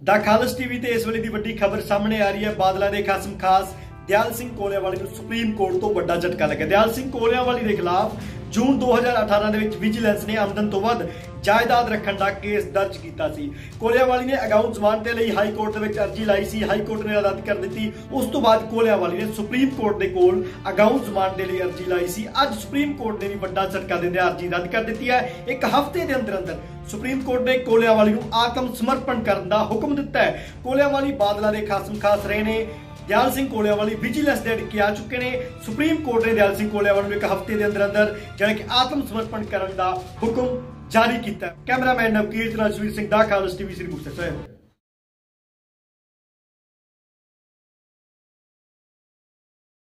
The खालस TV ते इस वेले दी वड्डी खबर सामने आ रही है। बादलों के खासम खास दयाल सिंह कोलियावाली नूं सुप्रीम कोर्ट तो बड़ा झटका लगा। दयाल सिंह कोलियावाली के खिलाफ जून 2018 ਦੇ ਵਿੱਚ ਵਿਜੀਲੈਂਸ ਨੇ ਆਮਦਨ ਤੋਂ ਵੱਧ ਜਾਇਦਾਦ ਰੱਖਣ ਦਾ ਕੇਸ ਦਰਜ ਕੀਤਾ ਸੀ। ਕੋਲਿਆਵਾਲੀ ਨੇ ਅਗਾਊਂ ਜ਼ਮਾਨਤ ਦੇ ਲਈ ਹਾਈ ਕੋਰਟ ਦੇ ਵਿੱਚ ਅਰਜ਼ੀ ਲਾਈ ਸੀ। ਹਾਈ ਕੋਰਟ ਨੇ ਰੱਦ ਕਰ ਦਿੱਤੀ। ਉਸ ਤੋਂ ਬਾਅਦ ਕੋਲਿਆਵਾਲੀ ਨੇ ਸੁਪਰੀਮ ਕੋਰਟ ਦੇ ਕੋਲ ਅਗਾਊਂ ਜ਼ਮਾਨਤ ਦੇ ਲਈ ਅਰਜ਼ੀ ਲਾਈ ਸੀ। ਅੱਜ ਸੁਪਰੀਮ ਕੋਰਟ ਨੇ ਵੀ ਵੱਡਾ ਝਟਕਾ ਦਿੰਦਿਆਂ ਅਰਜ਼ੀ ਰੱਦ ਕਰ ਦਿੱਤੀ ਹੈ। ਇੱਕ ਹਫ਼ਤੇ ਦੇ ਅੰਦਰ ਅੰਦਰ ਸੁਪਰੀਮ ਕੋਰਟ ਨੇ ਕੋਲਿਆਵਾਲੀ ਨੂੰ ਆਤਮ ਸਮਰਪਣ ਕਰਨ ਦਾ ਹੁਕਮ ਦਿੱਤਾ ਹੈ। ਕੋਲਿਆਵਾਲੀ ਬਾਦਲਾਂ ਦੇ ਖਾਸਮ ਖਾਸ ਰਹੇ ਨੇ। दयाल सिंह कोलियावाली विजिलेंस के अड़के आ चुके हैं। सुप्रीम कोर्ट ने दयाल सिंह कोलियावाली एक हफ्ते के अंदर अंदर जाने कि आत्म समर्पण करने का हुक्म जारी किया। कैमरामैन नवकीर्त राजवीर सिंह दा खालस टीवी श्री मुक्तसर साहिब।